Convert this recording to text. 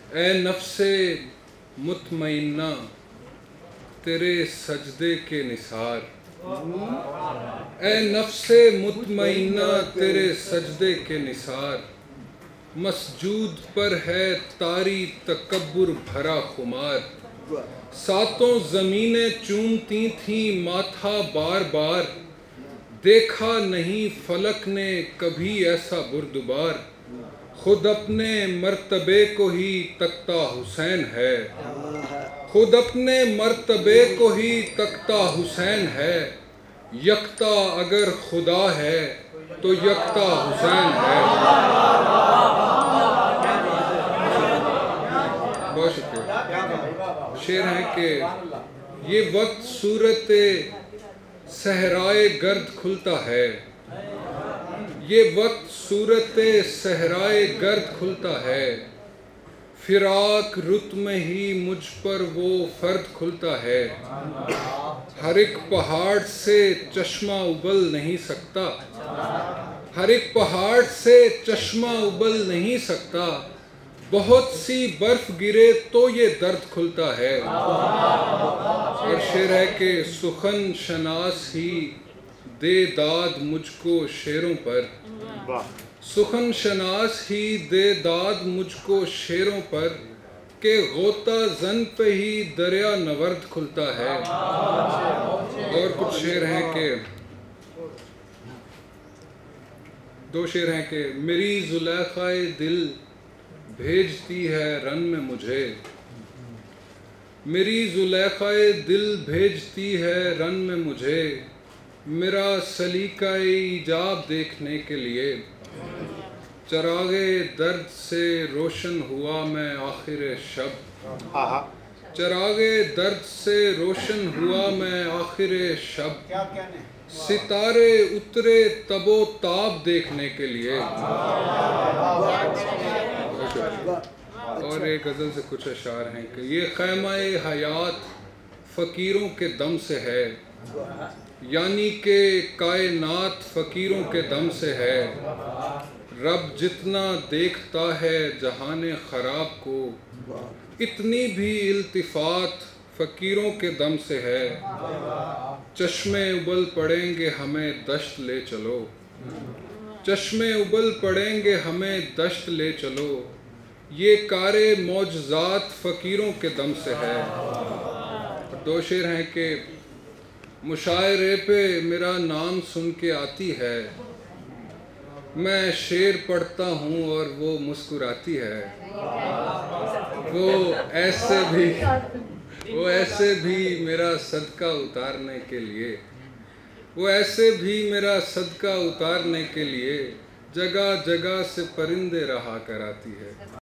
اے نفس مطمئنہ تیرے سجدے کے نثار، اے نفس مطمئنہ تیرے سجدے کے نثار، مسجود پر ہے طاری تکبر بھرا خمار، ساتوں زمینیں چومتی تھیں ماتھا بار بار، دیکھا نہیں فلک نے کبھی ایسا بردبار، خود اپنے مرتبے کو ہی تکتا حسین ہے، خود اپنے مرتبے کو ہی تکتا حسین ہے، یکتا اگر خدا ہے تو یکتا حسین ہے۔ بہت شکریہ۔ شعر ہے کہ یہ وقت صورت صحرائے گرد کھلتا ہے، یہ وقت صورت صحرائے گرد کھلتا ہے، فراق رت میں ہی مجھ پر وہ فرد کھلتا ہے، ہر ایک پہاڑ سے چشمہ ابل نہیں سکتا، ہر ایک پہاڑ سے چشمہ ابل نہیں سکتا، بہت سی برف گرے تو یہ درد کھلتا ہے۔ اور شعر ہے کہ سخن شناس ہی دے داد مجھ کو شعروں پر، سخن شناس ہی دے داد مجھ کو شعروں پر، کہ غوطہ زن پہ ہی دریا نورد کھلتا ہے۔ اور کچھ شعر ہیں کہ دو شعر ہیں کہ میری زلیخائے دل بھیجتی ہے رن میں مجھے، میری زلیخائے دل بھیجتی ہے رن میں مجھے، میرا سلیقہ ایجاب دیکھنے کے لیے، چراغ درد سے روشن ہوا میں آخر شب، چراغ درد سے روشن ہوا میں آخر شب، ستارے اترے تب و تاب دیکھنے کے لیے۔ اور ایک غزل سے کچھ اشعار ہیں کہ یہ خیمہ حیات فقیروں کے دم سے ہے، یعنی کہ کائنات فقیروں کے دم سے ہے، رب جتنا دیکھتا ہے جہان خراب کو، اتنی بھی التفات فقیروں کے دم سے ہے، چشمے ابل پڑیں گے ہمیں دشت لے چلو، چشمے ابل پڑیں گے ہمیں دشت لے چلو، یہ کار معجزات فقیروں کے دم سے ہے۔ دو شعر ہیں کہ مشاعرے پہ میرا نام سن کے آتی ہے، میں شعر پڑھتا ہوں اور وہ مسکراتی ہے، وہ ایسے بھی میرا صدقہ اتارنے کے لیے، وہ ایسے بھی میرا صدقہ اتارنے کے لیے، جگہ جگہ سے پرندے رہا کراتی ہے۔